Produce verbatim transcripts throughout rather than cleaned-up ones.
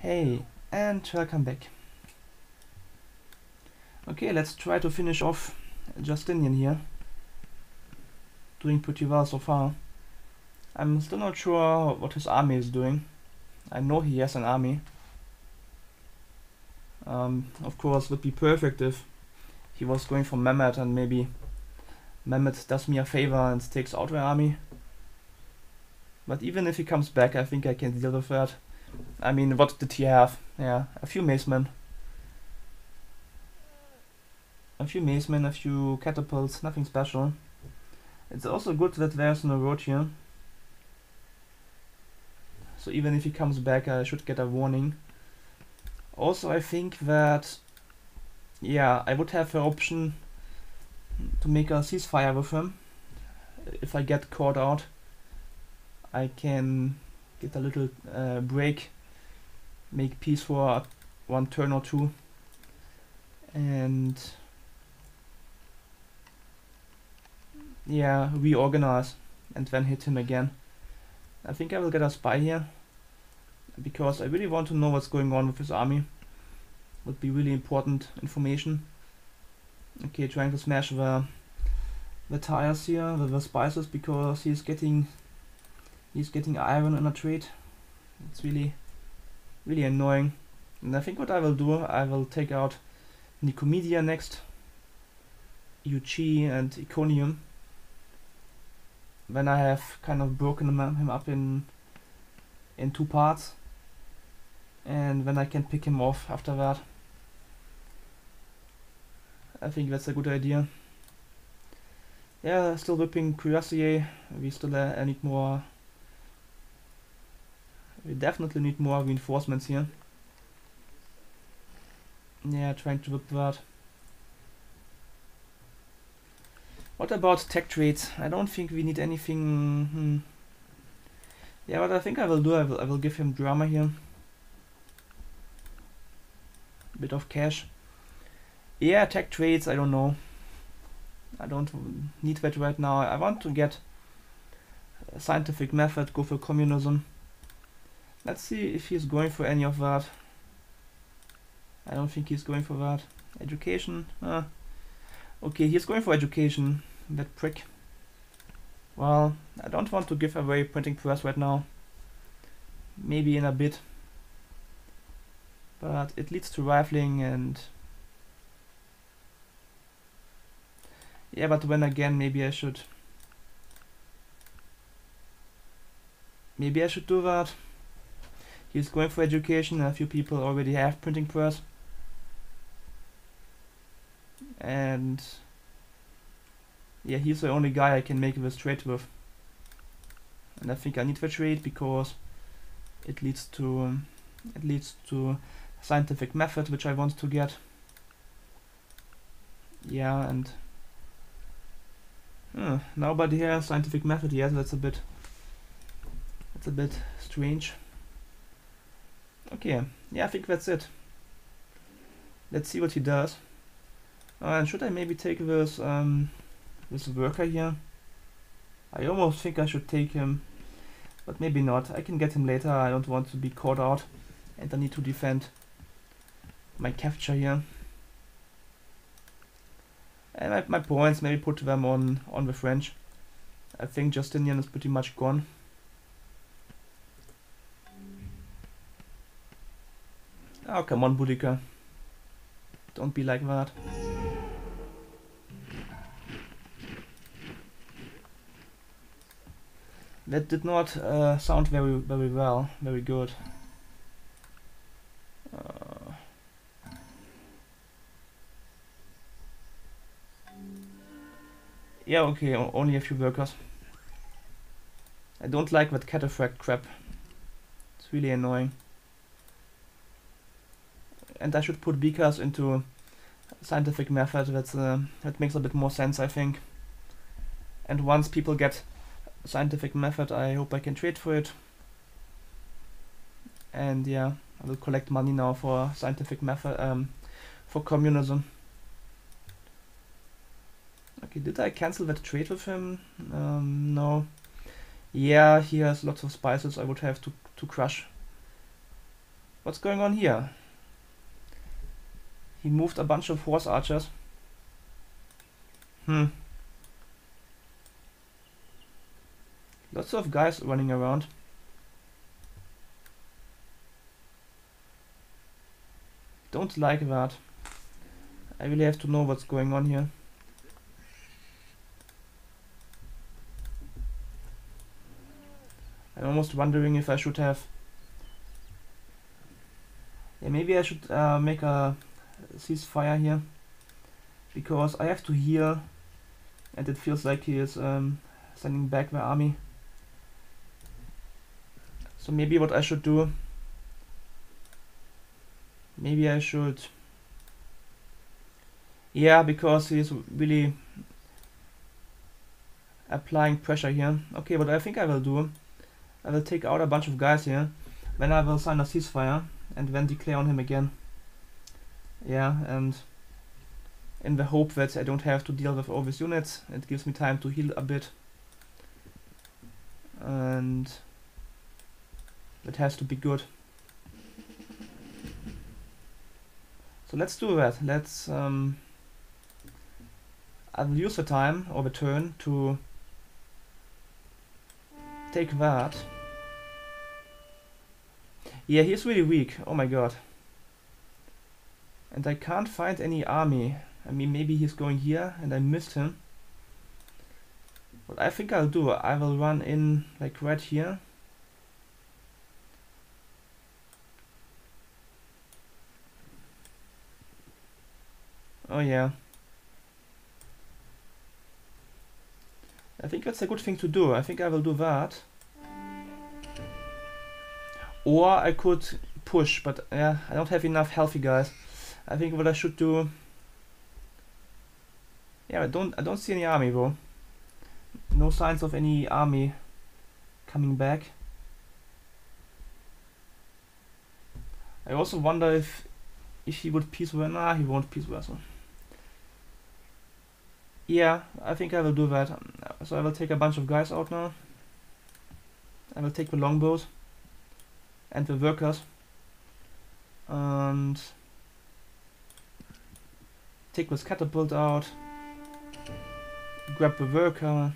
Hey, and welcome back. Okay, let's try to finish off Justinian here. Doing pretty well so far. I'm still not sure what his army is doing. I know he has an army. Um, of course, it would be perfect if he was going for Mehmed and maybe Mehmed does me a favor and takes out my army. But even if he comes back, I think I can deal with that. I mean, what did he have? Yeah, a few macemen. A few macemen, a few catapults, nothing special. It's also good that there's no road here. So even if he comes back, I should get a warning. Also, I think that, yeah, I would have an option to make a ceasefire with him. If I get caught out, I can get a little uh, break, make peace for one turn or two, and yeah, reorganize and then hit him again. I think I will get a spy here, because I really want to know what's going on with his army. Would be really important information. Okay, trying to smash the the tires here with the spices, because he's getting he's getting iron in a trade. It's really really annoying. And I think what I will do, I will take out Nicomedia next, Yuchi and Iconium. When I have kind of broken him, him up in in two parts, and then I can pick him off after that. I think that's a good idea. Yeah, still whipping Cuirassier. We still uh, need more. We definitely need more reinforcements here. Yeah, trying to whip that. What about tech trades? I don't think we need anything. Hmm. Yeah, what I think I will do, I will, I will give him drama here. A bit of cash. Yeah, tech trades, I don't know. I don't need that right now. I want to get a scientific method, go for communism. Let's see if he's going for any of that. I don't think he's going for that. Education. Uh, okay, he's going for education. That prick. Well, I don't want to give away printing press right now. Maybe in a bit. But it leads to rifling and... Yeah, but when again, maybe I should... Maybe I should do that. He's going for education. A few people already have printing press. And... yeah, he's the only guy I can make this trade with. And I think I need the trade because it leads to... Um, it leads to scientific method, which I want to get. Yeah, and... Uh, nobody has scientific method yet. That's a bit... That's a bit strange. Okay, yeah, I think that's it. Let's see what he does. Uh, and should I maybe take this um, this worker here? I almost think I should take him, but maybe not. I can get him later. I don't want to be caught out, and I need to defend my capture here. And my, my points, maybe put them on on the French. I think Justinian is pretty much gone. Oh, come on, Boudica. Don't be like that. That did not uh, sound very, very well, very good. Uh, yeah, okay, o only a few workers. I don't like that cataphract crap. It's really annoying. And I should put beakers into scientific method. That's uh, that makes a bit more sense, I think. And once people get scientific method, I hope I can trade for it. And yeah, I will collect money now for scientific method, um, for communism. Okay, did I cancel that trade with him? Um, no. Yeah, he has lots of spices I would have to to crush. What's going on here? He moved a bunch of horse archers. Hmm. Lots of guys running around. Don't like that. I really have to know what's going on here. I'm almost wondering if I should have... Yeah, maybe I should uh, make a ceasefire here. Because I have to heal. And it feels like he is um, sending back the army. So maybe what I should do... Maybe I should... Yeah, because he's really applying pressure here. Okay, what I think I will do... I will take out a bunch of guys here. Then I will sign a ceasefire. And then declare on him again. Yeah, and... in the hope that I don't have to deal with all these units. It gives me time to heal a bit. And... that has to be good. So let's do that. Let's... Um, I will use the time, or the turn, to... take that. Yeah, he's really weak. Oh my god. And I can't find any army. I mean, maybe he's going here and I missed him. What I think I'll do, I will run in like right here. Oh yeah. I think that's a good thing to do. I think I will do that. Or I could push, but yeah, I don't have enough healthy guys. I think what I should do... Yeah, I don't I don't see any army, bro. No signs of any army coming back. I also wonder if if he would peace wrestle. Nah, he won't peace wrestle. Yeah, I think I will do that. So I will take a bunch of guys out now. I will take the longbows and the workers and take this catapult out. Grab the worker.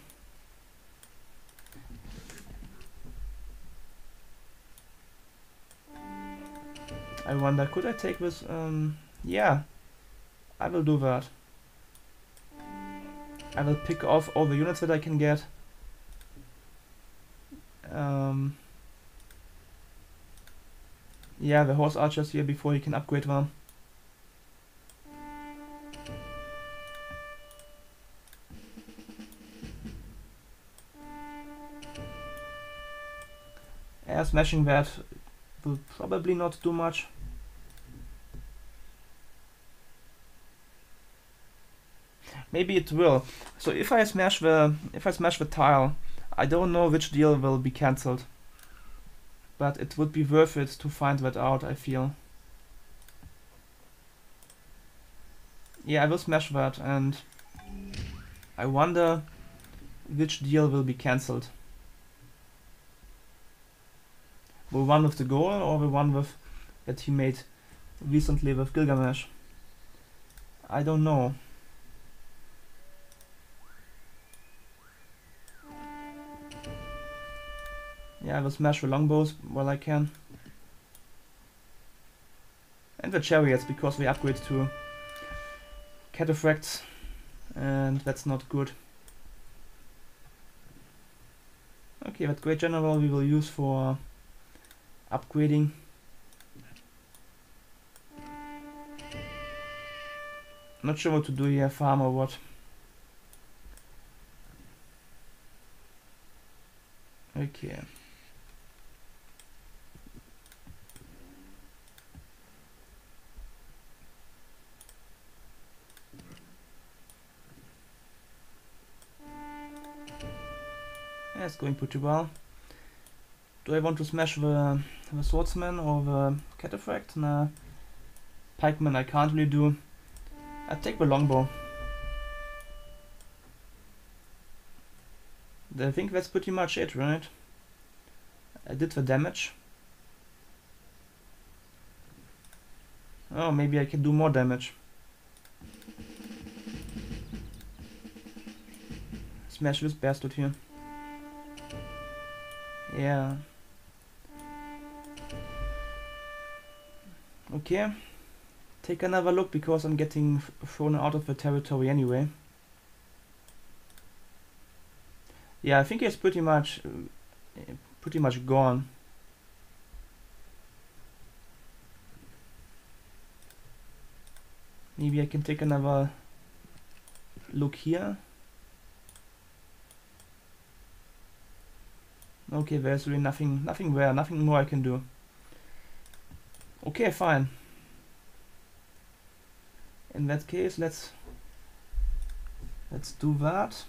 I wonder, could I take this? Um, yeah, I will do that. I will pick off all the units that I can get. Um, yeah, the horse archers here before he can upgrade them. Yeah, smashing that will probably not do much. Maybe it will. So if I smash the if I smash the tile, I don't know which deal will be cancelled. But it would be worth it to find that out, I feel. Yeah, I will smash that, and I wonder which deal will be cancelled. The one with the goal or the one with that he made recently with Gilgamesh? I don't know. Yeah, I will smash the longbows while I can. And the chariots, because we upgrade to cataphracts, and that's not good. Okay, that great general we will use for upgrading. Not sure what to do here, farm or what. Okay. Yeah, it's going pretty well. Do I want to smash the, the swordsman or the cataphract? Nah. Pikeman I can't really do. I take the longbow. I think that's pretty much it, right? I did the damage. Oh, maybe I can do more damage. Smash this bastard here. Yeah. Okay. Take another look because I'm getting thrown out of the territory anyway. Yeah, I think it's pretty much uh, pretty much gone. Maybe I can take another look here. Okay, there's really nothing nothing there, nothing more I can do. Okay, fine. In that case, let's let's do that.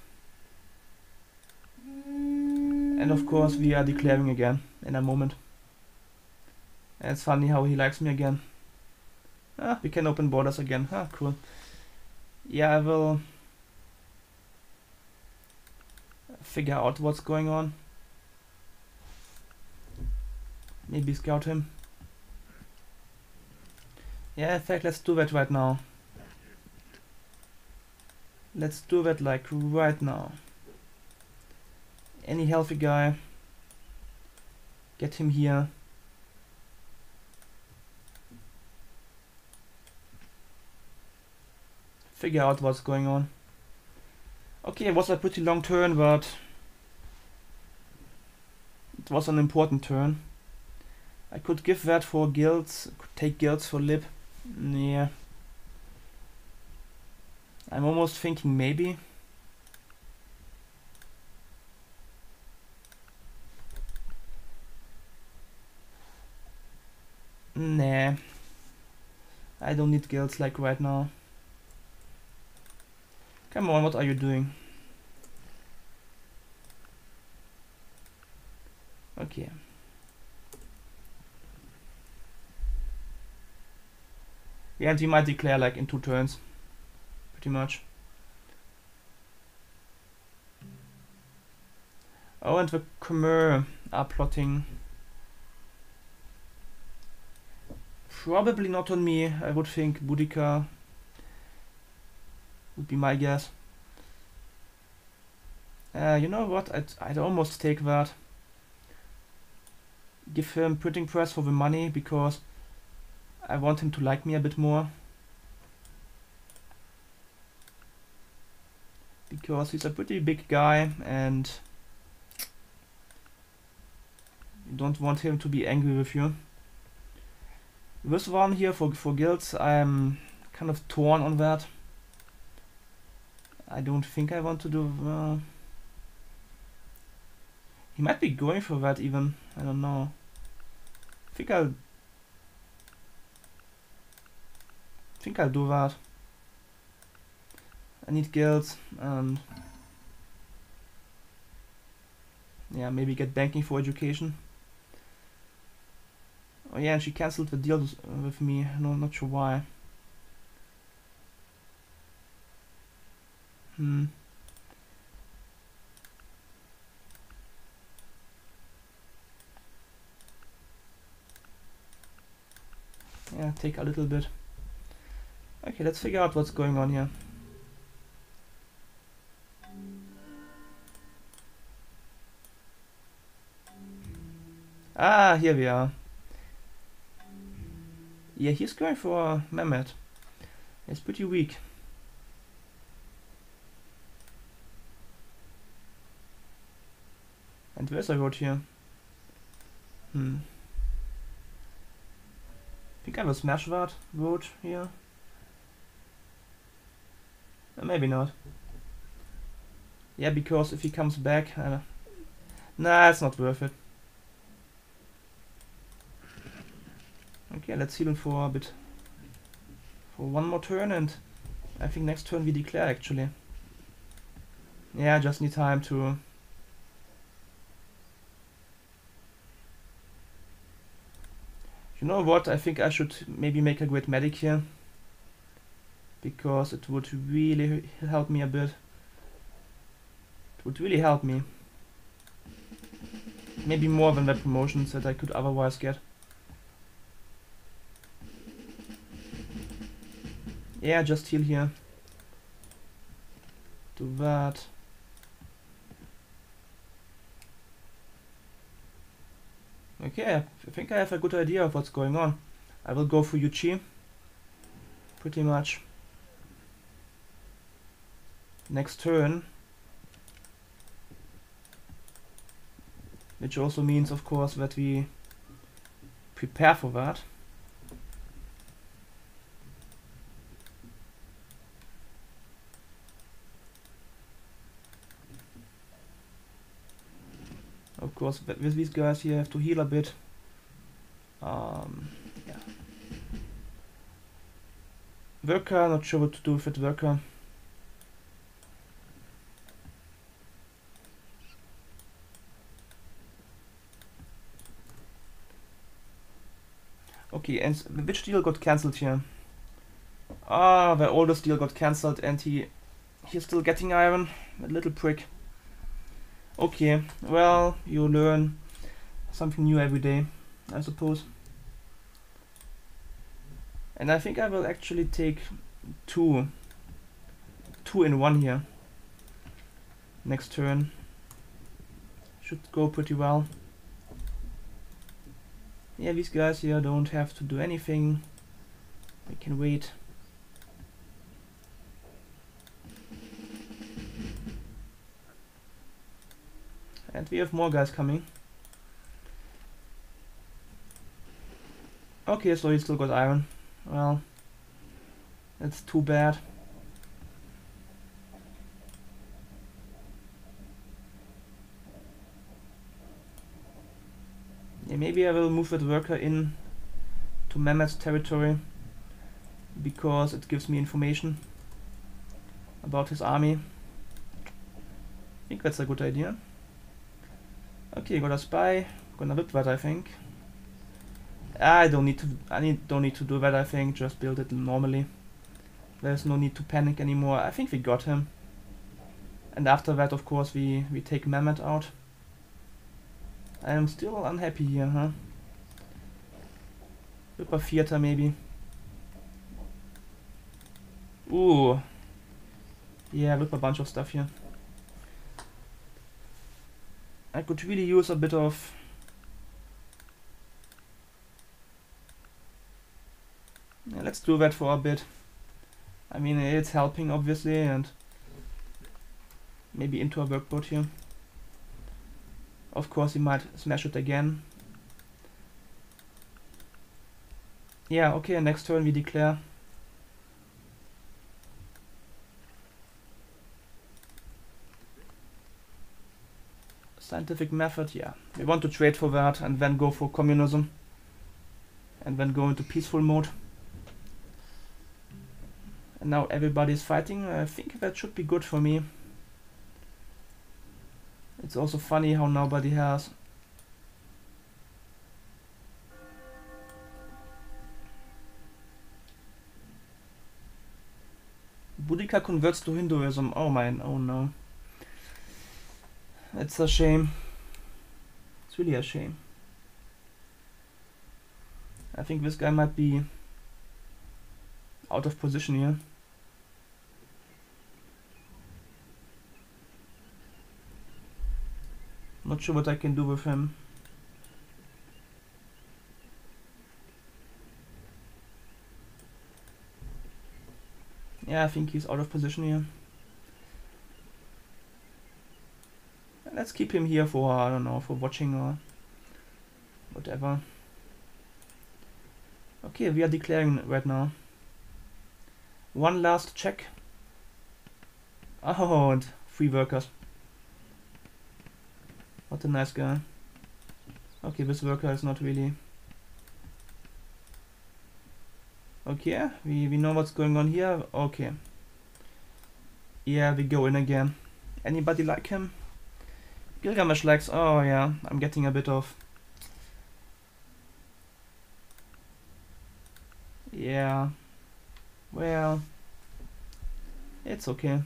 And of course we are declaring again in a moment. And it's funny how he likes me again. Ah, we can open borders again. Ah, cool. Yeah, I will figure out what's going on. Maybe scout him. Yeah, in fact, let's do that right now. Let's do that like right now. Any healthy guy, get him here. Figure out what's going on. Okay, it was a pretty long turn, but it was an important turn. I could give that for guilds, could take guilds for lib. Yeah. I'm almost thinking maybe. Nah. I don't need guilds like right now. Come on, what are you doing? Okay. Yeah, and he might declare like in two turns. Pretty much. Oh, and the Khmer are plotting. Probably not on me. I would think Boudica would be my guess. Uh, you know what? I'd, I'd almost take that. Give him printing press for the money because I want him to like me a bit more. Because he's a pretty big guy and you don't want him to be angry with you. This one here for, for guilds, I'm kind of torn on that. I don't think I want to do... Uh, he might be going for that even, I don't know. I think I'll... I think I'll do that. I need guilds and... yeah, maybe get banking for education. Oh yeah, and she cancelled the deal with me. No, not sure why. Hmm. Yeah, take a little bit. Okay, let's figure out what's going on here. Ah, here we are. Yeah, he's going for Mehmet. He's pretty weak. And where's a road here? Hmm. I think I have a smash that road here. Uh, maybe not. Yeah, because if he comes back, uh, nah, it's not worth it. Okay, let's heal him for a bit. For one more turn, and I think next turn we declare actually. Yeah, I just need time to... You know what, I think I should maybe make a great medic here. Because it would really help me a bit. It would really help me. Maybe more than the promotions that I could otherwise get. Yeah, just heal here. Do that. Okay, I think I have a good idea of what's going on. I will go for Yuchi. Pretty much. Next turn. Which also means, of course, that we prepare for that. Of course, with these guys here, I have to heal a bit. Um, yeah. Worker, not sure what to do with it, Worker. Okay, and which deal got cancelled here? Ah, the oldest deal got cancelled and he he's still getting iron. A little prick. Okay, well, you learn something new every day, I suppose. And I think I will actually take two. Two in one here. Next turn. Should go pretty well. Yeah, these guys here don't have to do anything. We can wait. And we have more guys coming. Okay, so he still got iron. Well, that's too bad. Yeah, maybe I will move that worker in to Mehmet's territory because it gives me information about his army. I think that's a good idea. Okay, got a spy. Gonna rip that, I think. I don't need to. I need, don't need to do that. I think just build it normally. There's no need to panic anymore. I think we got him. And after that, of course, we we take Mehmet out. I am still unhappy here, huh? Rip a theater maybe. Ooh. Yeah, rip a bunch of stuff here. I could really use a bit of yeah, let's do that for a bit. I mean, it's helping obviously, and maybe into a workboat here. Of course, he might smash it again. Yeah, okay, next turn we declare. Scientific method, yeah. We want to trade for that and then go for communism. And then go into peaceful mode. And now everybody's fighting. I think that should be good for me. It's also funny how nobody has. Boudica converts to Hinduism. Oh man, oh no. It's a shame. It's really a shame. I think this guy might be out of position here. Not sure what I can do with him. Yeah, I think he's out of position here. Let's keep him here for, I don't know, for watching or whatever. Okay, we are declaring right now. One last check. Oh, and three workers. What a nice guy. Okay, this worker is not really... Okay, we, we know what's going on here. Okay. Yeah, we go in again. Anybody like him? Gilgamesh likes... Oh yeah, I'm getting a bit of... Yeah. Well... It's okay.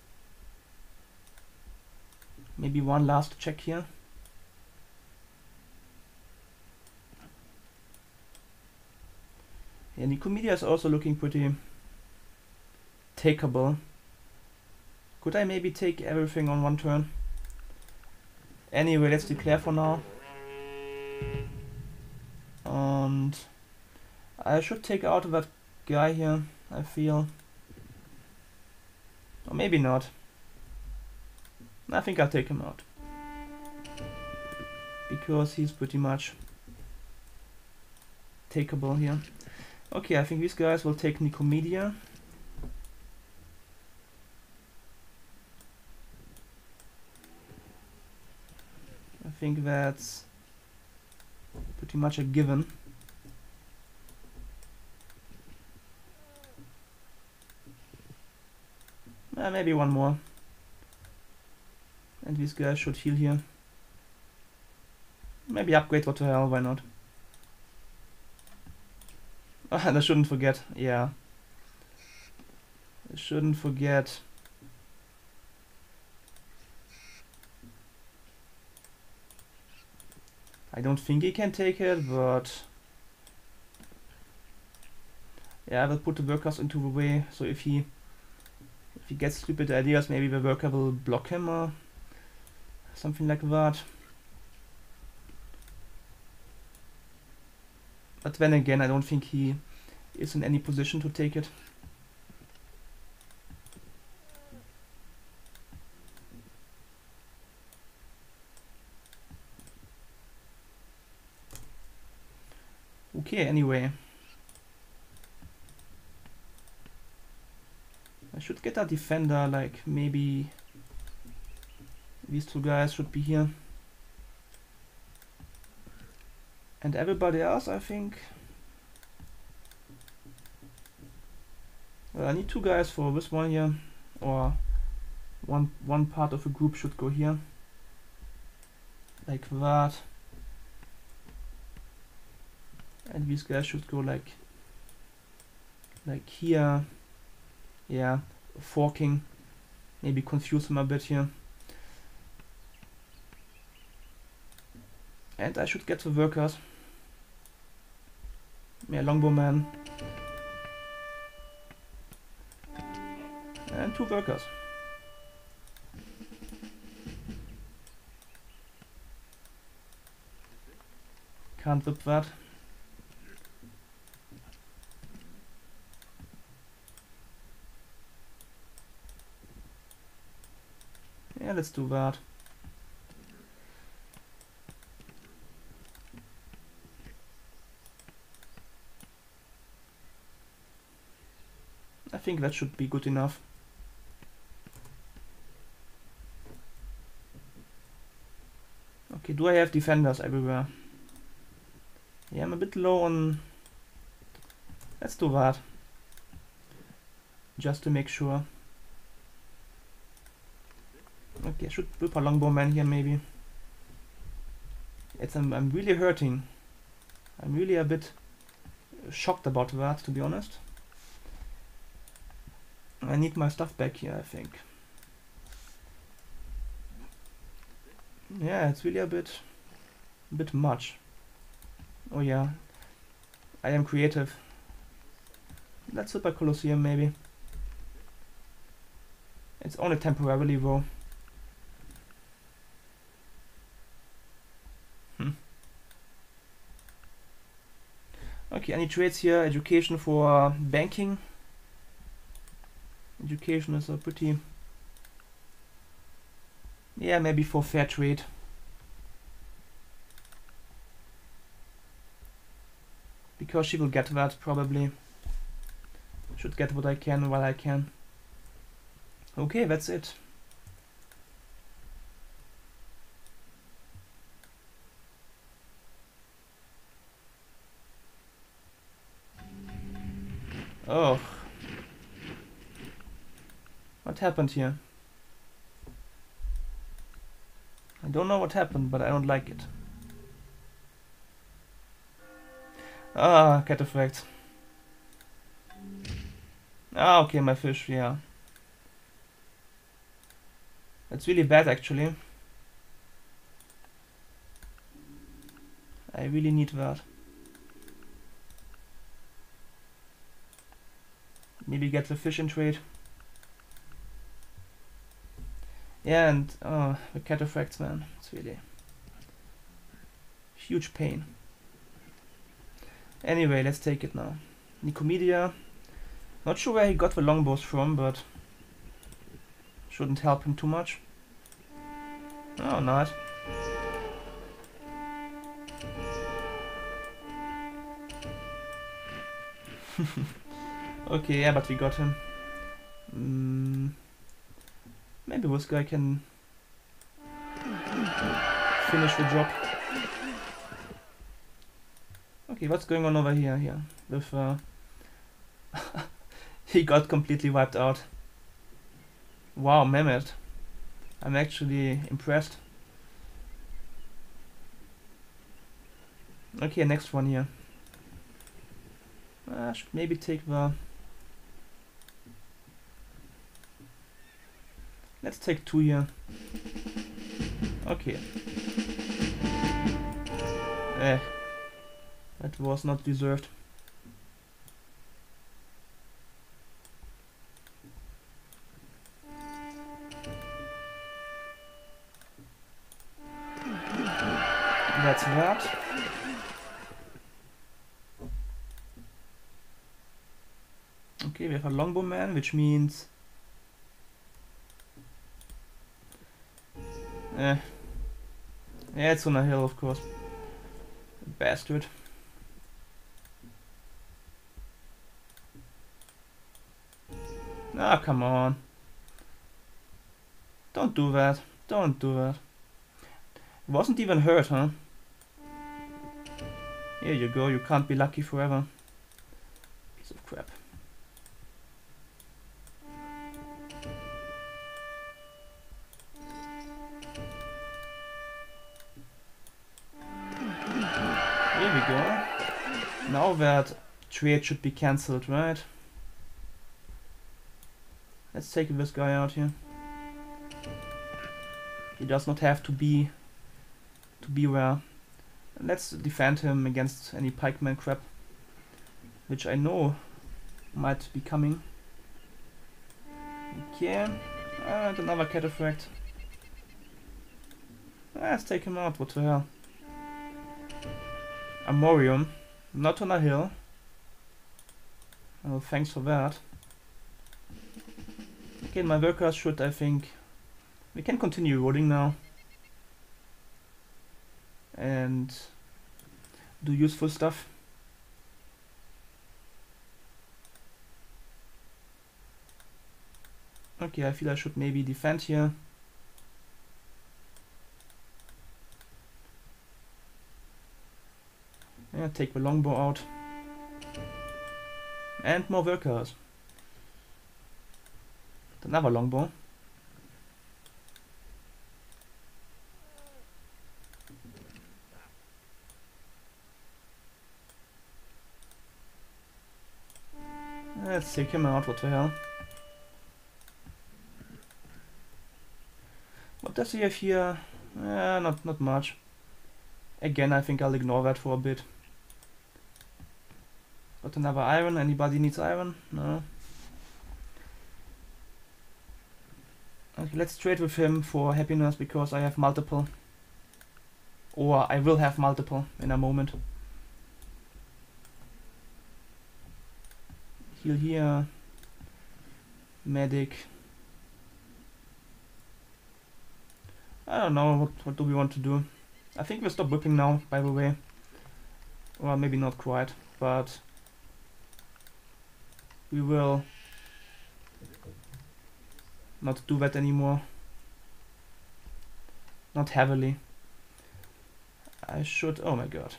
Maybe one last check here. Yeah, Nicomedia is also looking pretty takeable. Could I maybe take everything on one turn? Anyway, let's declare for now. And I should take out that guy here, I feel. Or maybe not. I think I'll take him out. Because he's pretty much takeable here. Okay, I think these guys will take Nicomedia. I think that's pretty much a given. Uh, maybe one more. And these guys should heal here. Maybe upgrade, what the hell, why not? Ah, and I shouldn't forget, yeah. I shouldn't forget. I don't think he can take it, but yeah, I will put the workers into the way, so if he if he gets stupid ideas, maybe the worker will block him or something like that. But then again, I don't think he is in any position to take it. Okay, anyway. I should get a defender, like maybe these two guys should be here. And everybody else, I think. Well, I need two guys for this one here, or one one part of a group should go here, like that. And these guys should go like like here. Yeah, forking. Maybe confuse them a bit here. And I should get the workers. Yeah, longbowman. And two workers. Can't whip that. Yeah, let's do that. I think that should be good enough. Okay, do I have defenders everywhere? Yeah, I'm a bit low on... Let's do that. Just to make sure. Okay, I should whip a longbowman here maybe. It's I'm, I'm really hurting. I'm really a bit shocked about that, to be honest. I need my stuff back here, I think. Yeah, it's really a bit, a bit much. Oh yeah, I am creative. Let's Super Colosseum maybe. It's only temporarily though. Hmm. Okay, any trades here? Education for banking. Education is a pretty... Yeah, maybe for fair trade. Because she will get that, probably. Should get what I can while I can. Okay, that's it. Oh. What happened here? I don't know what happened, but I don't like it. Ah, cataphract. Ah, okay, my fish, yeah. That's really bad, actually. I really need that. Maybe get the fish in trade. Yeah, and uh, the cataphracts, man, it's really huge pain. Anyway, let's take it now. Nicomedia. Not sure where he got the longbows from, but shouldn't help him too much. Oh, nice. Okay, yeah, but we got him. Mm, maybe this guy can finish the job. Okay, what's going on over here? Here, with uh, he got completely wiped out. Wow, Mehmet, I'm actually impressed. Okay, next one here. I should maybe take the. Let's take two here. Okay. Eh, that was not deserved. That's that. Okay, we have a longbow man, which means eh. Yeah, it's on a hill, of course. Bastard. Ah, come on. Don't do that. Don't do that. It wasn't even hurt, huh? Here you go, you can't be lucky forever. Piece of crap. Here we go. Now that trade should be cancelled, right? Let's take this guy out here. He does not have to be to beware. Let's defend him against any pikeman crap, which I know might be coming. Okay, and another cataphract. Let's take him out, what the hell. Amorium, not on a hill. Oh, thanks for that. Okay, my workers should, I think... We can continue rolling now. And do useful stuff. Okay, I feel I should maybe defend here. Yeah, take the longbow out. And more workers. Another longbow. Let's take him out, what the hell. What does he have here? Uh, not, not much. Again, I think I'll ignore that for a bit. Got another iron. Anybody needs iron? No. Okay, let's trade with him for happiness because I have multiple. Or I will have multiple in a moment. Heal here. Medic. I don't know, what, what do we want to do? I think we'll stop whipping now, by the way. Or maybe not quite, but we will not do that anymore. Not heavily. I should, oh my god.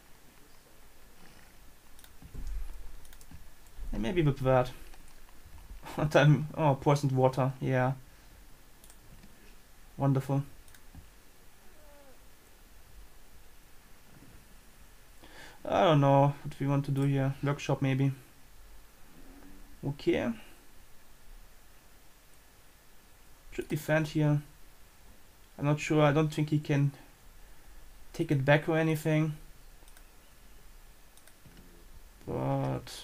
And maybe with that. What time? Oh, poisoned water, yeah. Wonderful. I don't know what we want to do here. Workshop maybe. Okay. Should defend here. I'm not sure. I don't think he can take it back or anything. But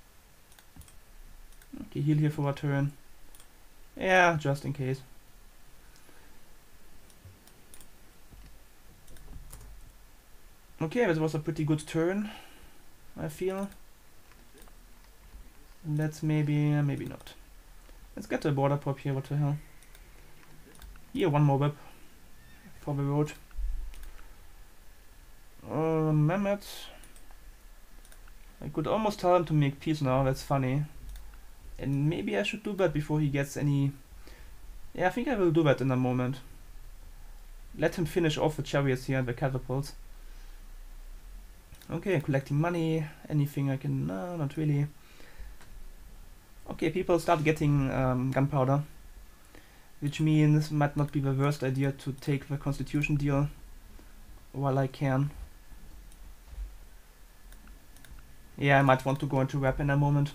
okay, heal here for a turn. Yeah, just in case. Okay, this was a pretty good turn, I feel. Let's maybe, uh, maybe not. Let's get a border pop here, what the hell. Here, one more whip for the road. Uh, Mehmet. I could almost tell him to make peace now, that's funny. And maybe I should do that before he gets any... Yeah, I think I will do that in a moment. Let him finish off the chariots here and the catapults. Okay, collecting money. Anything I can... No, not really. Okay, people start getting um, gunpowder. Which means it might not be the worst idea to take the Constitution deal while I can. Yeah, I might want to go into rep in a moment.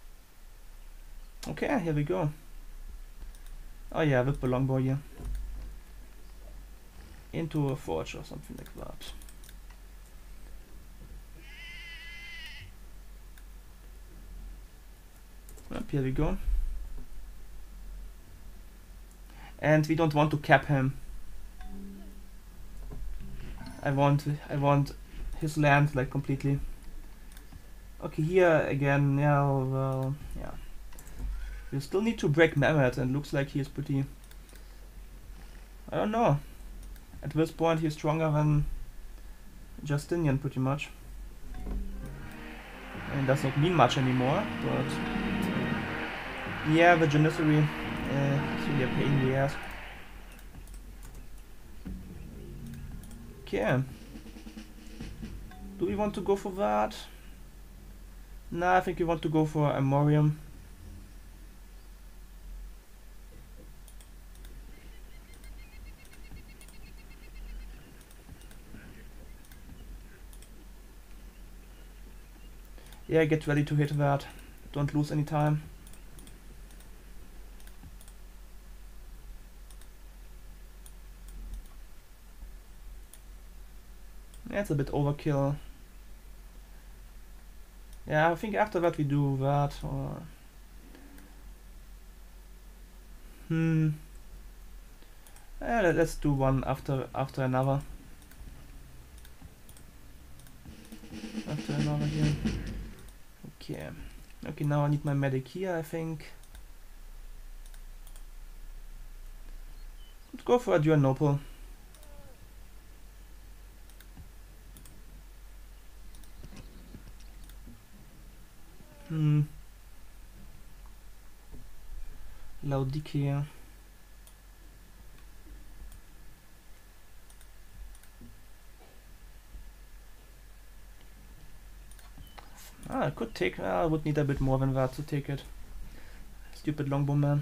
Okay, here we go. Oh yeah, with the longbow here. Into a forge or something like that. Up, here we go. And we don't want to cap him. I want I want his land like completely. Okay, here again, yeah, well, yeah. We still need to break Mehmet, and looks like he is pretty... I don't know. At this point he's stronger than Justinian pretty much. And does not mean much anymore, but... Yeah, the Janissary uh, is really a pain in the ass. Okay. Do we want to go for that? Nah, I think we want to go for Amorium. Yeah, get ready to hit that. Don't lose any time. Yeah, it's a bit overkill. Yeah, I think after that we do that, or... Hmm... Yeah, let, let's do one after after another. After another here. Okay. Okay, now I need my medic here, I think. Let's go for Adrianople. Hmm. Laodicea. Ah, I could take... Ah, I would need a bit more than that to take it. Stupid longbow man.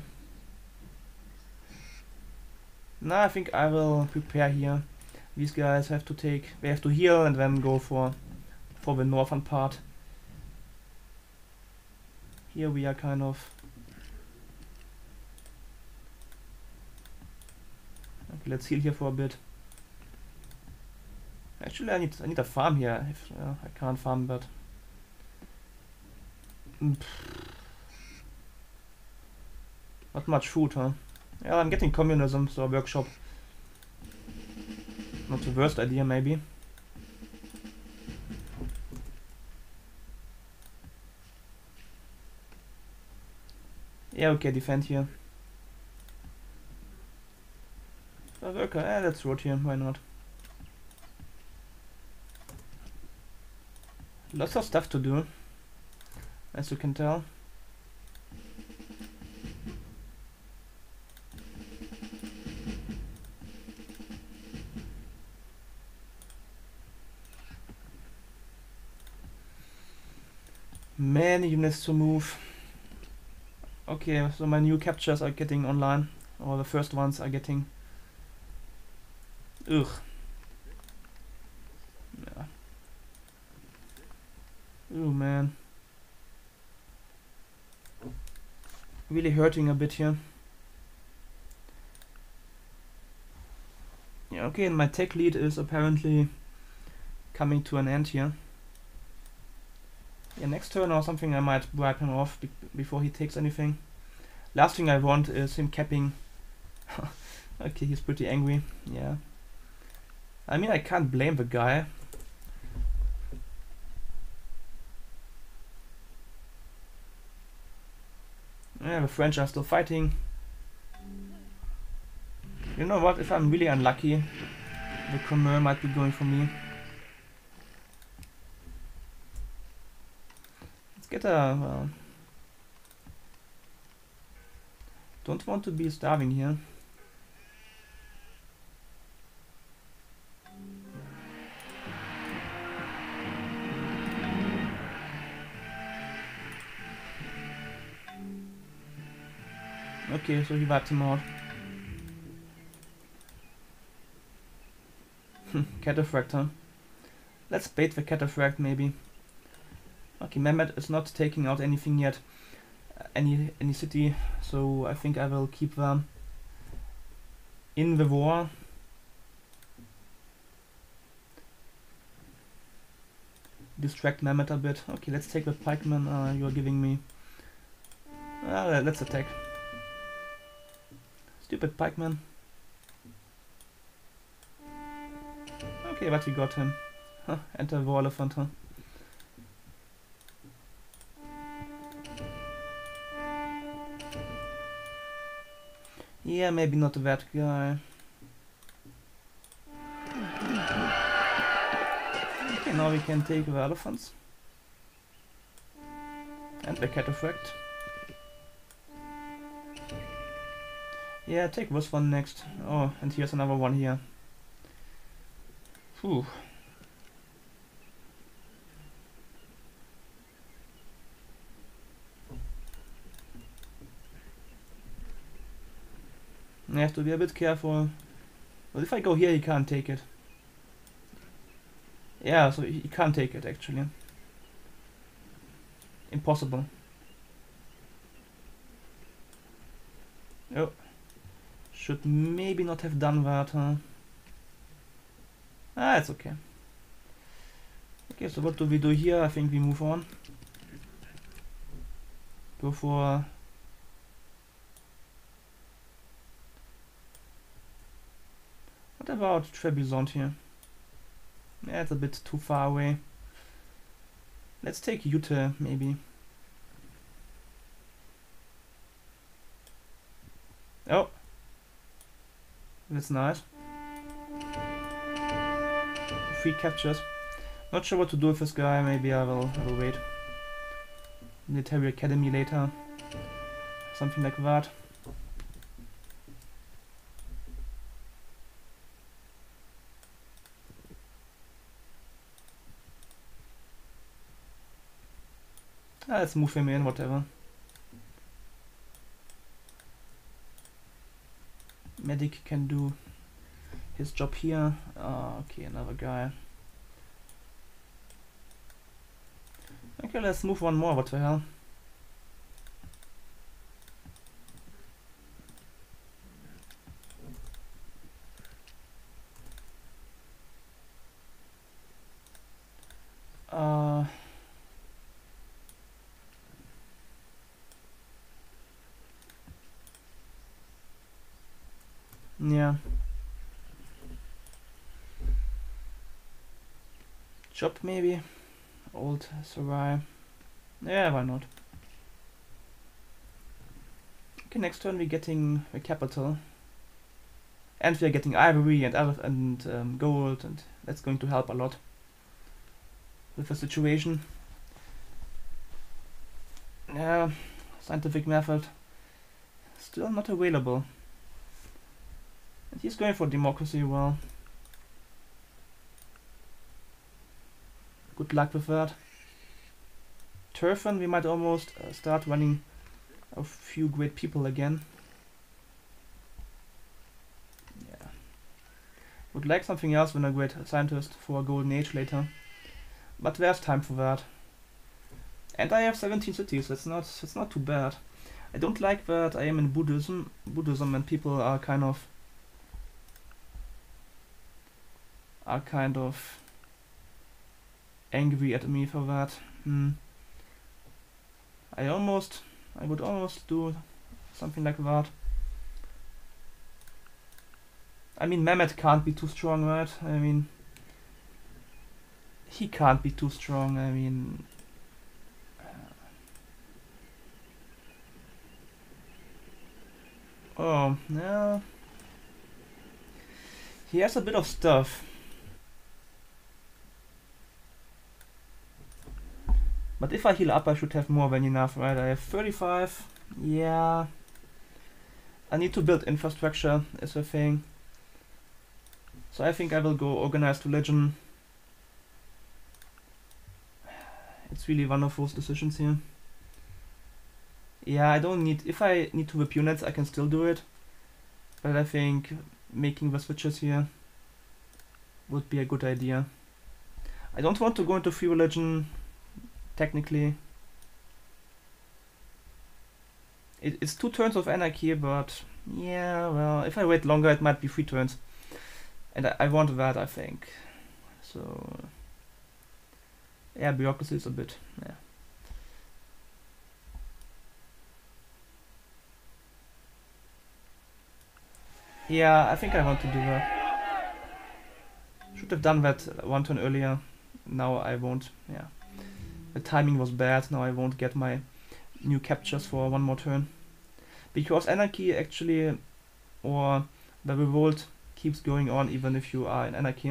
Nah, I think I will prepare here. These guys have to take... They have to heal and then go for, for the northern part. Here we are kind of... Okay, let's heal here for a bit. Actually, I need I need a farm here. If, uh, I can't farm, but... Pff. Not much food, huh? Yeah, I'm getting communism, so a workshop. Not the worst idea, maybe. Yeah, okay, defend here. A worker, eh, let's road here, why not? Lots of stuff to do, as you can tell. Many units to move. Okay, so my new captures are getting online, or the first ones are getting... Ugh. Yeah. Oh man. Really hurting a bit here. Yeah, okay, and my tech lead is apparently coming to an end here. Yeah, next turn or something I might wipe him off be before he takes anything. Last thing I want is him capping. Okay, he's pretty angry, yeah. I mean, I can't blame the guy. Yeah, the French are still fighting. You know what, if I'm really unlucky, the Khmer might be going for me. Let's get a... Well, don't want to be starving here. Okay, so he wiped him out. Cataphract, huh? Let's bait the Cataphract, maybe. Okay, Mehmed is not taking out anything yet. Uh, any any city, so I think I will keep them in the war. Distract Mehmed a bit. Okay, let's take the pikeman uh, you're giving me. Uh, let's attack. Stupid pikeman. Okay, but we got him. Huh, enter war elephant, huh? Yeah, maybe not that guy. Okay, now we can take the elephants. And the Cataphract. Yeah, take this one next. Oh, and here's another one here. Whew. I have to be a bit careful. Well, if I go here, he can't take it. Yeah, so he can't take it, actually. Impossible. Oh. Should maybe not have done that, huh? Ah, it's okay. Okay, so what do we do here? I think we move on. Go for... What about Trebizond here? Yeah, it's a bit too far away. Let's take Ute, maybe. Oh. That's nice. Three captures. Not sure what to do with this guy. Maybe I will, I will wait. Military Academy later. Something like that. Ah, let's move him in, whatever. Medic can do his job here. Ah, okay, another guy. Okay, let's move one more, what the hell. Uh... Yeah. Job maybe. Old Sarai. Yeah, why not? Okay, next turn we're getting a capital. And we're getting ivory and elef and um, gold, and that's going to help a lot with the situation. Yeah, scientific method still not available. And he's going for democracy, well. Good luck with that. Turfan, we might almost uh, start running a few great people again. Yeah. Would like something else than a great scientist for a golden age later. But there's time for that. And I have seventeen cities, that's not that's not too bad. I don't like that I am in Buddhism Buddhism and people are kind of are kind of angry at me for that. Hmm. I almost I would almost do something like that. I mean, Mehmet can't be too strong, right? I mean, he can't be too strong. I mean, uh, Oh, no. He has a bit of stuff. But if I heal up, I should have more than enough, right? I have thirty-five. Yeah. I need to build infrastructure, is a thing. So I think I will go organized religion. It's really one of those decisions here. Yeah, I don't need... If I need to whip units, I can still do it. But I think making the switches here would be a good idea. I don't want to go into free religion, technically. It, it's two turns of anarchy, but yeah, well, if I wait longer, it might be three turns. And I, I want that, I think. So, yeah, bureaucracy is a bit, yeah. Yeah, I think I want to do that. Should have done that one turn earlier. Now I won't, yeah. The timing was bad, now I won't get my new captures for one more turn. Because anarchy actually, or the revolt, keeps going on even if you are in anarchy.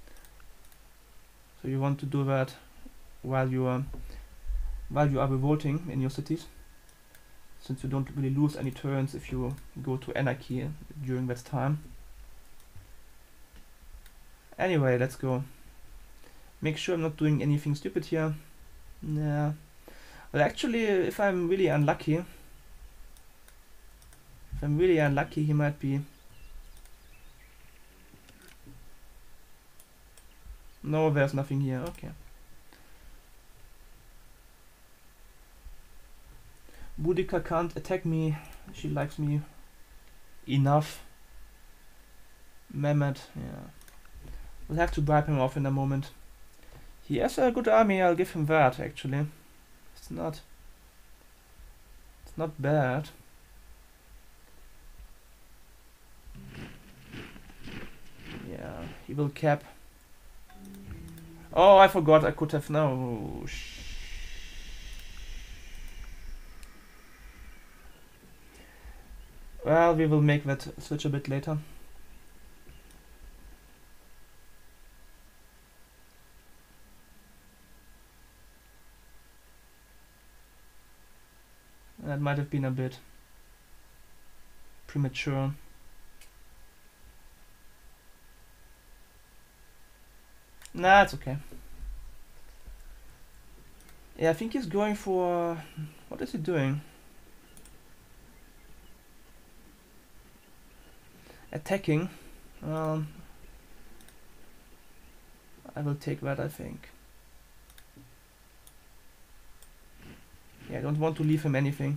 So you want to do that while you are, while you are revolting in your cities. Since you don't really lose any turns if you go to anarchy during that time. Anyway, let's go. Make sure I'm not doing anything stupid here. Yeah. Well, actually, if I'm really unlucky, if I'm really unlucky, he might be... No, there's nothing here. Okay. Boudica can't attack me. She likes me enough. Mehmet, yeah. We'll have to bribe him off in a moment. He has a good army, I'll give him that, actually. It's not... It's not bad. Yeah, he will cap. Oh, I forgot I could have... No... Well, we will make that switch a bit later. That might have been a bit premature. Nah, it's okay. Yeah, I think he's going for... What is he doing? Attacking. Um, I will take that, I think. Yeah, I don't want to leave him anything.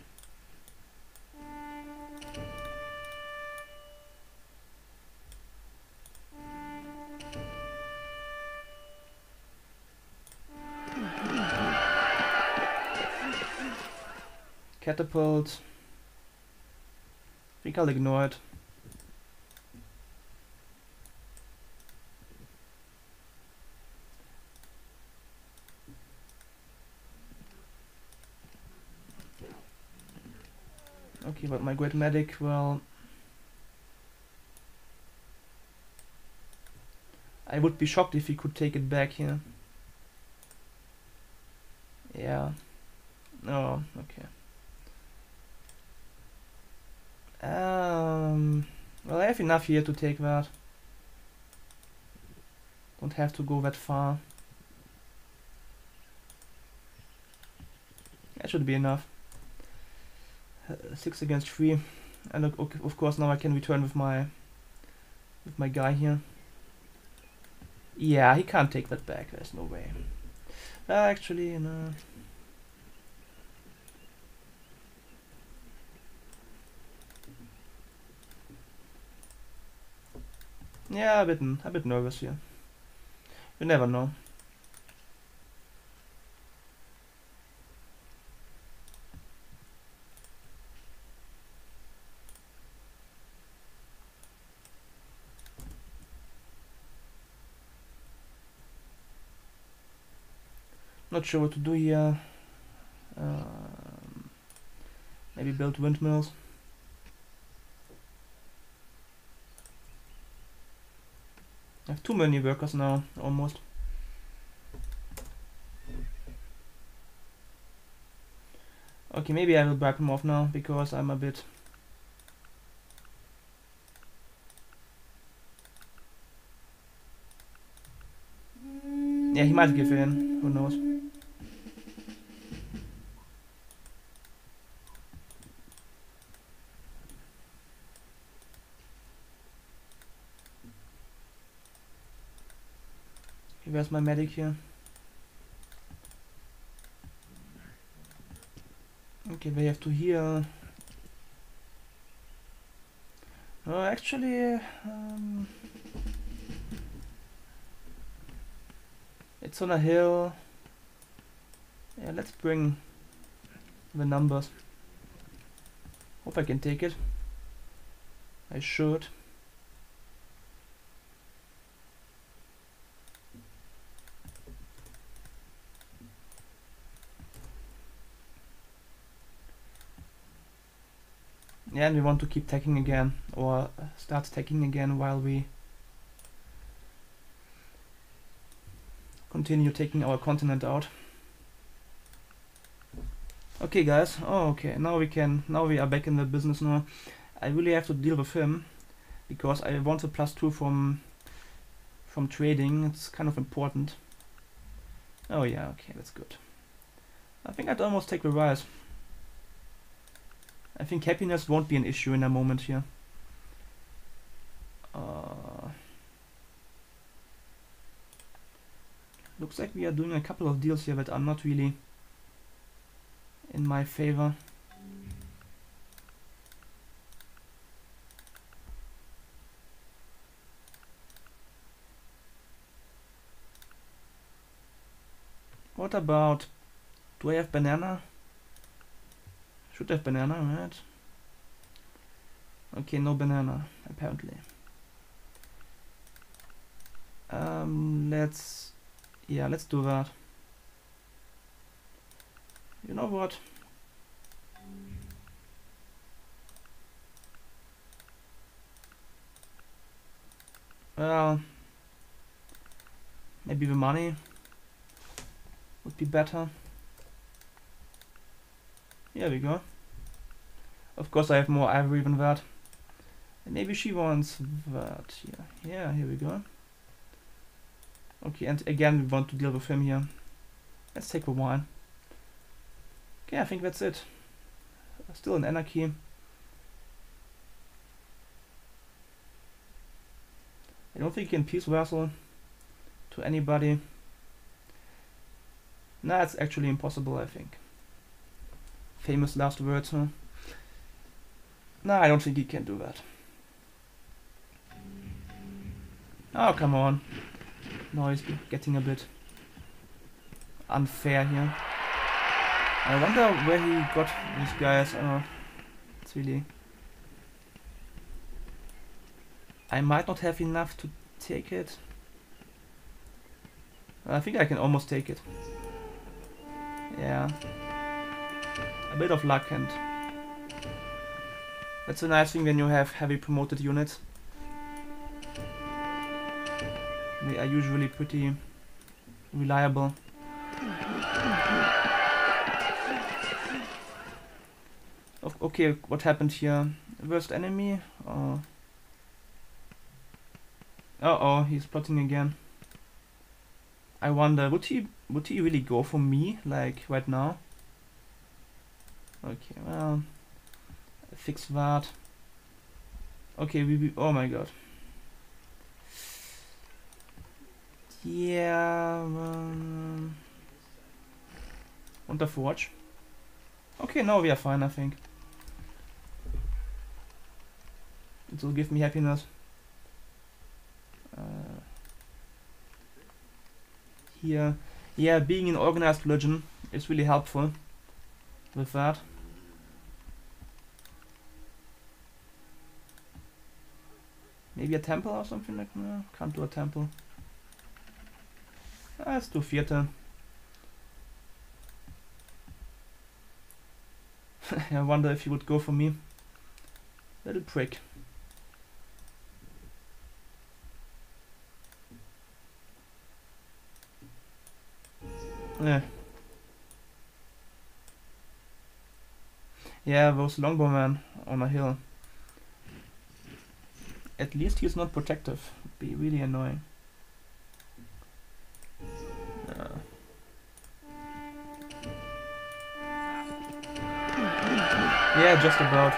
Catapult. I think I'll ignore it. Okay, but my great medic, well... I would be shocked if he could take it back here. Yeah. Oh, okay. Um, well, I have enough here to take that. Don't have to go that far. That should be enough. Uh, six against three, and look, okay, of course now I can return with my with my guy here. Yeah, he can't take that back. There's no way. Uh, actually, no. Yeah, a bit, a bit nervous here. You never know. Not sure what to do here. Um, maybe build windmills. I have too many workers now, almost. Okay, maybe I will wipe him off now, because I'm a bit... Yeah, he might give in, who knows. Okay, where's my medic here? Okay, we have to heal. Oh, actually, um, it's on a hill. Yeah, let's bring the numbers. Hope I can take it. I should. Yeah, and we want to keep tagging again, or start tagging again while we continue taking our continent out. Okay guys, oh okay, now we can, now we are back in the business now. I really have to deal with him, because I want a plus two from, from trading, it's kind of important. Oh yeah, okay, that's good. I think I'd almost take the rise. I think happiness won't be an issue in a moment here. Uh, looks like we are doing a couple of deals here that are not really in my favor. What about, do I have banana? Should have banana, right? Okay, no banana, apparently. Um, let's, yeah, let's do that. You know what? Well, maybe the money would be better. Here we go. Of course I have more ivory than that. And maybe she wants that here. Yeah, here we go. Okay, and again we want to deal with him here. Let's take the wine. Okay, I think that's it. Still an anarchy. I don't think you can peace vassal to anybody. Nah, it's actually impossible, I think. Famous last words, huh? Nah, I don't think he can do that. Oh, come on. No, he's getting a bit unfair here. I wonder where he got these guys. Oh, it's really... I might not have enough to take it. I think I can almost take it. Yeah. A bit of luck, and that's a nice thing when you have heavy promoted units. They are usually pretty reliable. Okay, what happened here? Worst enemy? Uh oh, he's plotting again. I wonder, would he would he really go for me, like right now? Okay, well, fix that. Okay, we, we oh my god. Yeah, um, Unter Forge. Okay, now we are fine, I think. It will give me happiness. Uh, here, yeah, being an organized religion is really helpful with that. Maybe a temple or something like that? No, can't do a temple. Ah, let's do Vierte. I wonder if he would go for me. Little prick. Yeah. Yeah, those longbowmen on a hill. At least he's not protective. Be really annoying. Uh. Yeah, just about.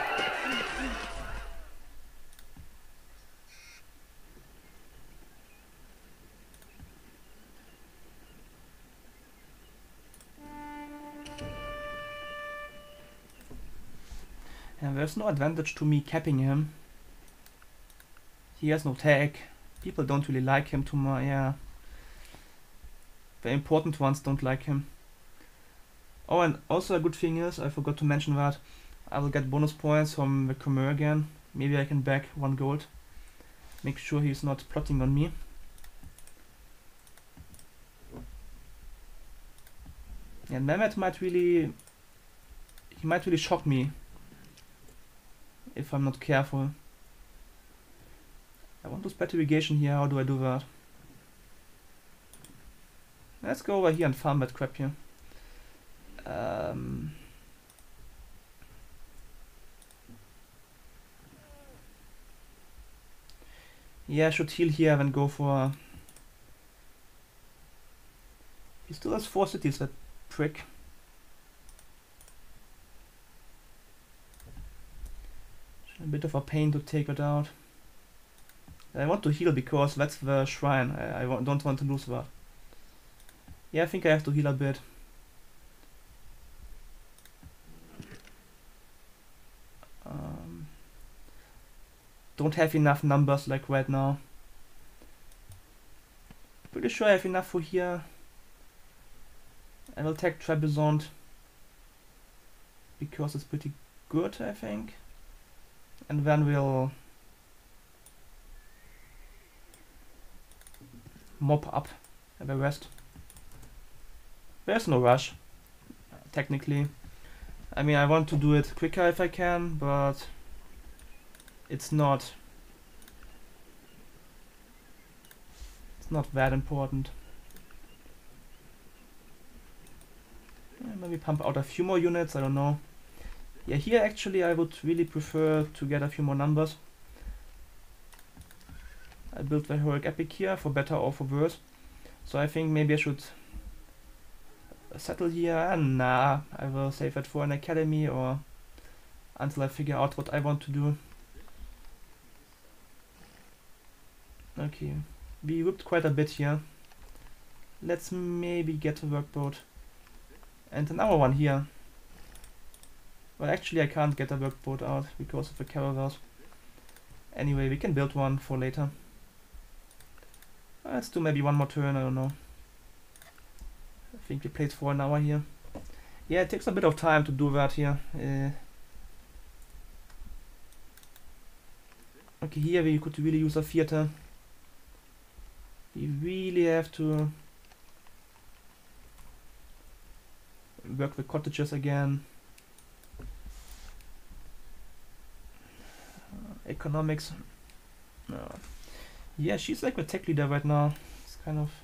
And there's no advantage to me capping him. He has no tag. People don't really like him too much, yeah. The important ones don't like him. Oh, and also a good thing is, I forgot to mention that, I will get bonus points from the Khmer again. Maybe I can back one gold. Make sure he's not plotting on me. And Mehmet might really... He might really shock me if I'm not careful. I want to spread irrigation here, how do I do that? Let's go over here and farm that crap here. Um, yeah, I should heal here and go for... He still has four cities, that prick. A bit of a pain to take it out. I want to heal because that's the shrine. I, I don't want to lose that. Yeah, I think I have to heal a bit. Um, don't have enough numbers like right now. Pretty sure I have enough for here. I will take Trebizond because it's pretty good, I think. And then we'll mop up the rest. There's no rush, technically. I mean, I want to do it quicker if I can, but it's not it's not that important. Yeah, maybe pump out a few more units, I don't know. Yeah, here actually I would really prefer to get a few more numbers. I built the Heroic Epic here, for better or for worse. So I think maybe I should settle here, and nah, I will save it for an academy or until I figure out what I want to do. Okay, we whipped quite a bit here. Let's maybe get a workboat. And another one here. Well, actually I can't get a workboat out because of the caravels. Anyway, we can build one for later. Let's do maybe one more turn, I don't know. I think we played for an hour here. Yeah, it takes a bit of time to do that here. Uh, okay, here we could really use a theater. We really have to work the cottages again. Uh, economics. No. Yeah, she's like the tech leader right now. It's kind of...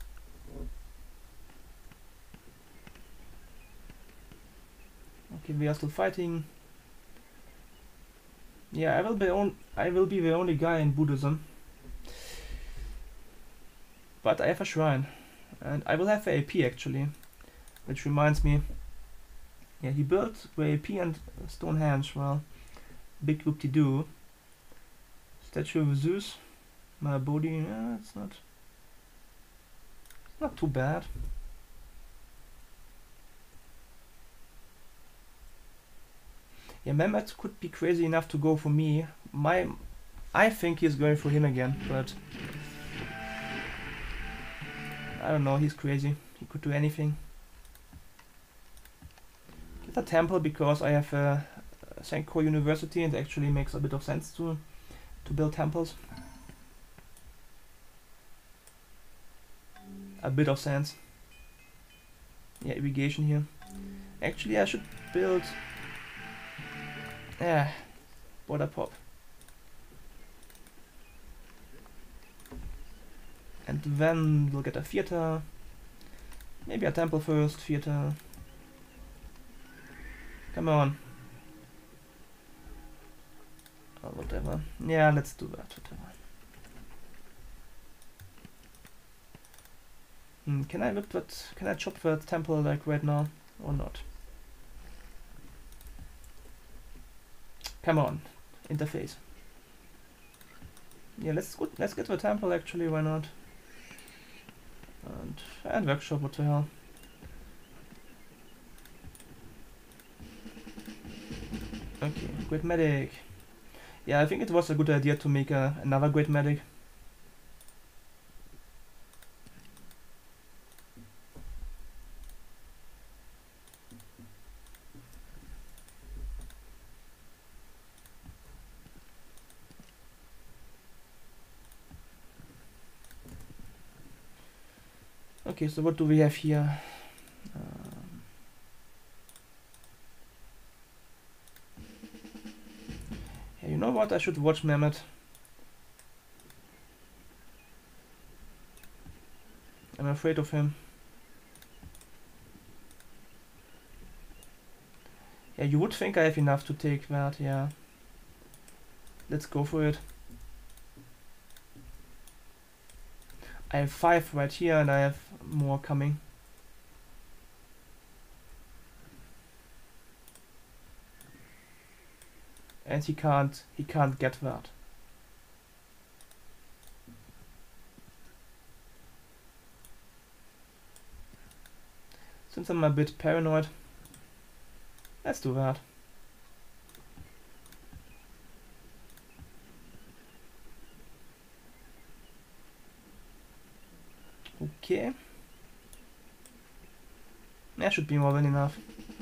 Okay, we are still fighting. Yeah, I will be on. I will be the only guy in Buddhism. But I have a shrine, and I will have the A P actually, which reminds me. Yeah, he built the A P and Stonehenge. Well, big whoop-de-doo. Statue of Zeus, Mahabodhi. Yeah, it's not. Not too bad. Yeah, Mehmet could be crazy enough to go for me. My, I think he's going for him again, but I don't know. He's crazy. He could do anything. Get a temple because I have a, a Senko University, and it actually makes a bit of sense to to build temples. A bit of sense. Yeah, irrigation here. Actually, I should build. Yeah, border pop. And then we'll get a theater. Maybe a temple first, theater. Come on. Or whatever. Yeah, let's do that, whatever. Hmm, can I whip that, can I chop that temple like right now? Or not? Come on. Interface. Yeah, let's go, let's get the temple actually, why not? And, and workshop, what the hell. Okay, great medic. Yeah, I think it was a good idea to make a, another great medic. Okay, so what do we have here? Um, yeah, you know what? I should watch Mehmet. I'm afraid of him. Yeah, you would think I have enough to take that, yeah. Let's go for it. I have five right here and I have more coming. And he can't, he can't get that. Since I'm a bit paranoid, let's do that. Okay. That should be more than enough.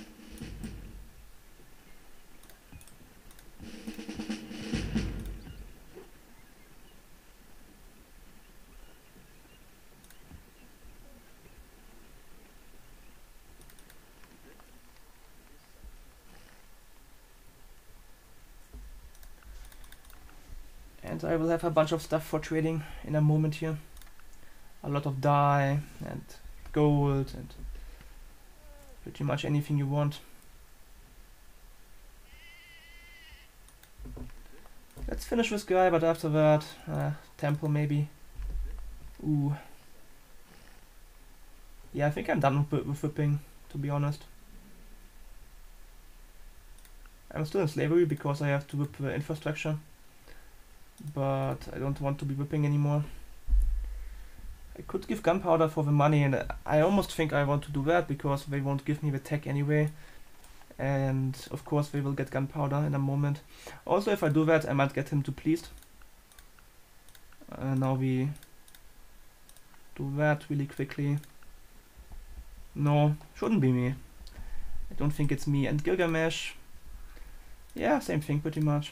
And I will have a bunch of stuff for trading in a moment here. A lot of dye and gold and pretty much anything you want. Let's finish this guy, but after that, uh, temple maybe. Ooh. Yeah, I think I'm done with, with whipping, to be honest. I'm still in slavery because I have to whip the infrastructure. But I don't want to be whipping anymore. I could give gunpowder for the money, and I almost think I want to do that because they won't give me the tech anyway. And of course they will get gunpowder in a moment. Also, if I do that, I might get him to pleased. Uh, now we do that really quickly. No, shouldn't be me. I don't think it's me. And Gilgamesh, yeah, same thing pretty much.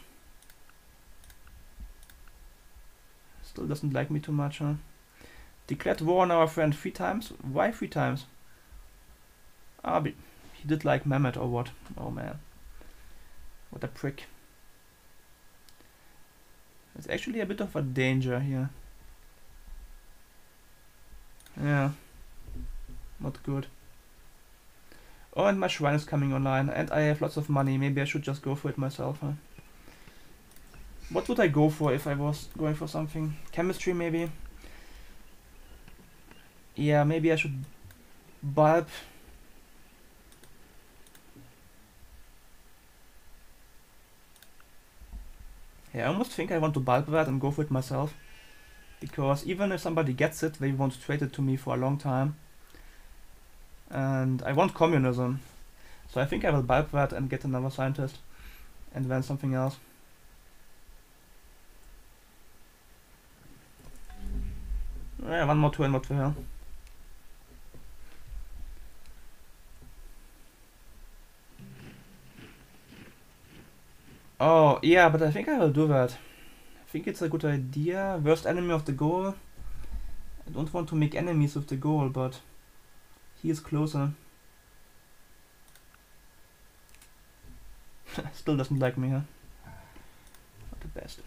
Still doesn't like me too much, huh? Declared war on our friend three times? Why three times? Ah, but he did like Mehmet or what? Oh man. What a prick. It's actually a bit of a danger here. Yeah. Not good. Oh, and my shrine is coming online, and I have lots of money. Maybe I should just go for it myself, huh? What would I go for if I was going for something? Chemistry, maybe? Yeah, maybe I should bulb. Yeah, I almost think I want to bulb that and go for it myself. Because even if somebody gets it, they won't trade it to me for a long time. And I want communism. So I think I will bulb that and get another scientist. And then something else. Yeah, one more turn, what the hell. Oh, yeah, but I think I will do that. I think it's a good idea. Worst enemy of the goal. I don't want to make enemies with the goal, but he is closer. Still doesn't like me, huh? What a bastard.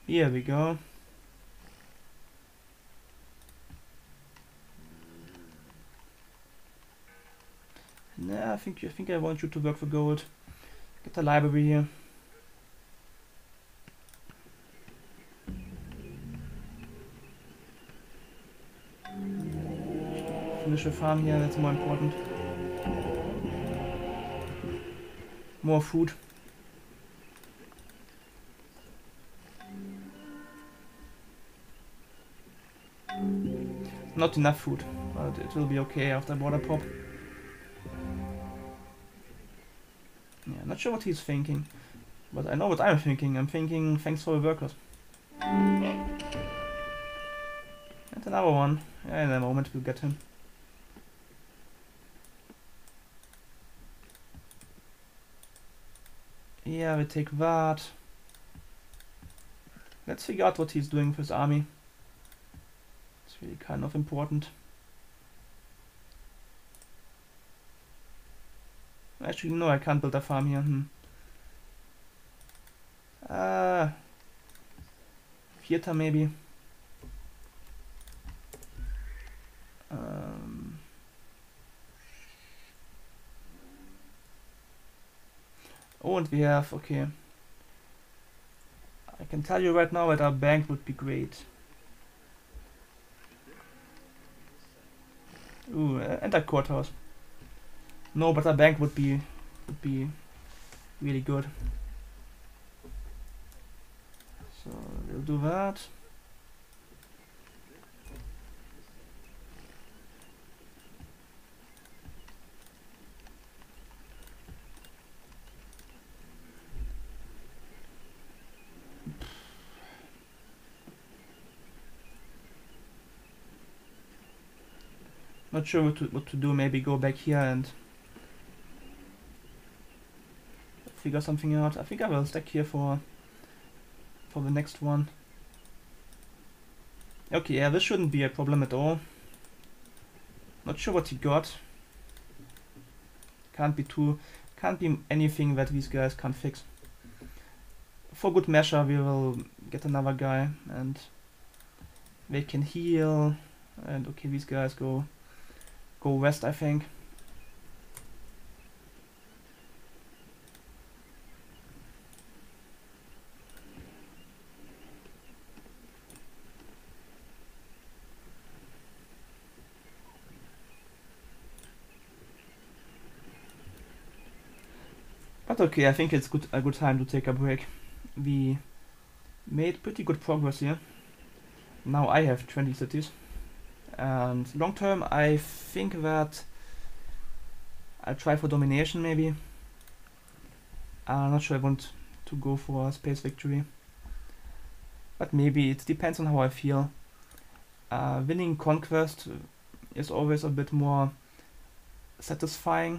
Here we go. Nah, I think I think I want you to work for gold. Get the library here. Finish a farm here, that's more important. More food. Not enough food, but it will be okay after border pop. Yeah, not sure what he's thinking, but I know what I'm thinking. I'm thinking thanks for the workers. And another one. Yeah, in a moment we'll get him. Yeah, we take that. Let's figure out what he's doing with his army. It's really kind of important. Actually, no, I can't build a farm here. Hmm. Uh, theater maybe. Um, oh, and we have, okay. I can tell you right now that our bank would be great. Ooh, uh, and a courthouse. No, but a bank would be would be really good. So we'll do that. Not sure what to what to do. Maybe go back here and figure something out. I think I will stack here for for the next one. Okay, yeah, this shouldn't be a problem at all. Not sure what he got. Can't be too, can't be anything that these guys can't fix. For good measure, we will get another guy and they can heal. And okay, these guys go go west, I think. But okay, I think it's good a good time to take a break. We made pretty good progress here. Now I have twenty cities. And long term, I think that I'll try for domination maybe. I'm not sure I want to go for a space victory. But maybe it depends on how I feel. Uh, winning conquest is always a bit more satisfying.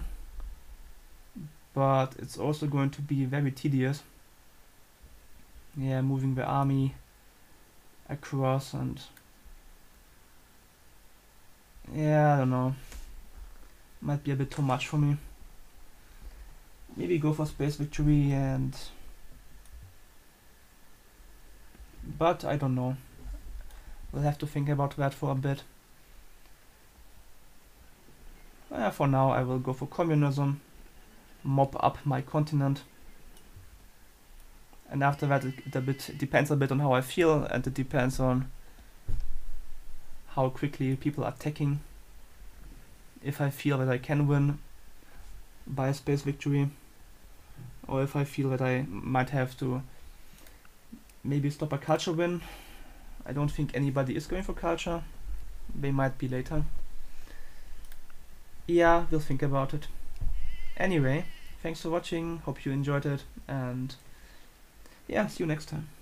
But it's also going to be very tedious. Yeah, moving the army across and... yeah, I don't know. Might be a bit too much for me. Maybe go for space victory and... but I don't know. We'll have to think about that for a bit. Uh, for now I will go for communism. Mop up my continent. And after that it, it a bit it depends a bit on how I feel, and it depends on how quickly people are attacking. If I feel that I can win by a space victory, or if I feel that I might have to maybe stop a culture win. I don't think anybody is going for culture. They might be later. Yeah, we'll think about it. Anyway, thanks for watching, hope you enjoyed it, and yeah, see you next time.